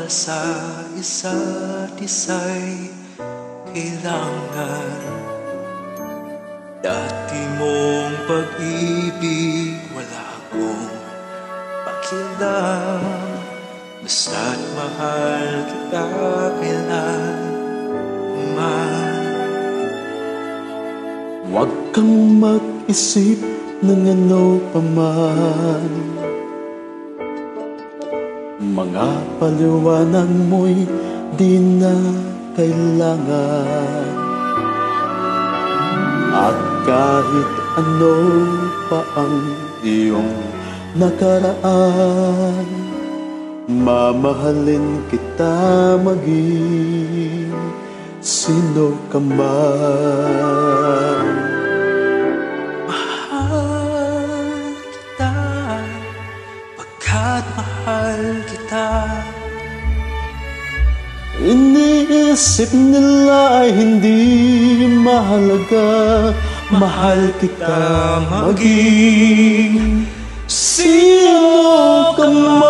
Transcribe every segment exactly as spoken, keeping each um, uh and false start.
para sa isa't isa'y kailangan. Dati mong pag-ibig wala akong pakialam, basta't mahal kita kailanman. Huwag kang mag-isip ng ano paman, mga paliwanag mo'y di na kailangan. At kahit ano pa ang iyong nakaraan, mamahalin kita maging sino ka man. Mahal kita, pagkat mahal kita. Iniisip nila ay hindi mahalaga, mahal kita maging sino ka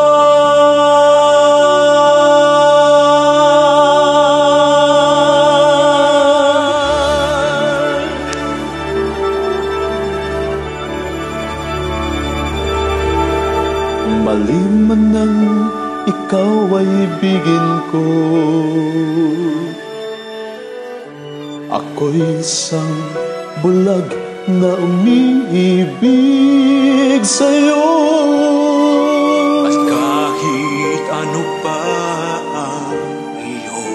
man. Mali man ang ikaw ay ibigin ko, ako'y isang bulag na umiibig sa'yo. At kahit ano pa ang iyong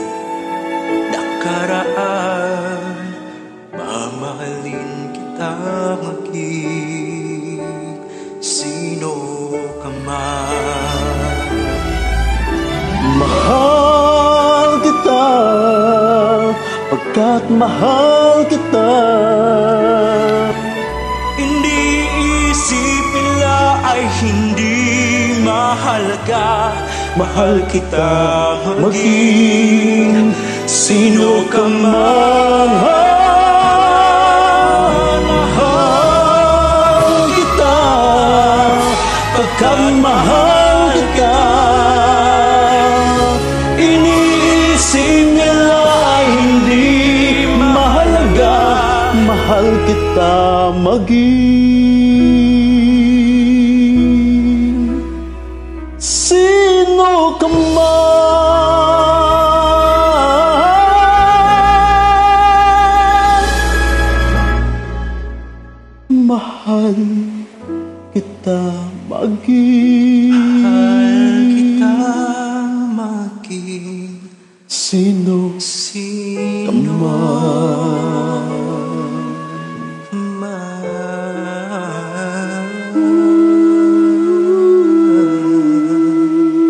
nakaraan, mamahalin kita maging sino ka man. Mahal kita, pagkat mahal kita. Hindi isip nila ay hindi mahalaga, mahal kita maging sino ka man. Mahal kita, pagkat mahal kita. Iniisip nila ay hindi mahalaga, mahal kita maging sino ka man. Mahal kita maging, Mahal kita maging sino sino ka man.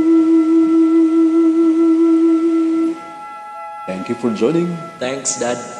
Thank you for joining. Thanks, Dad.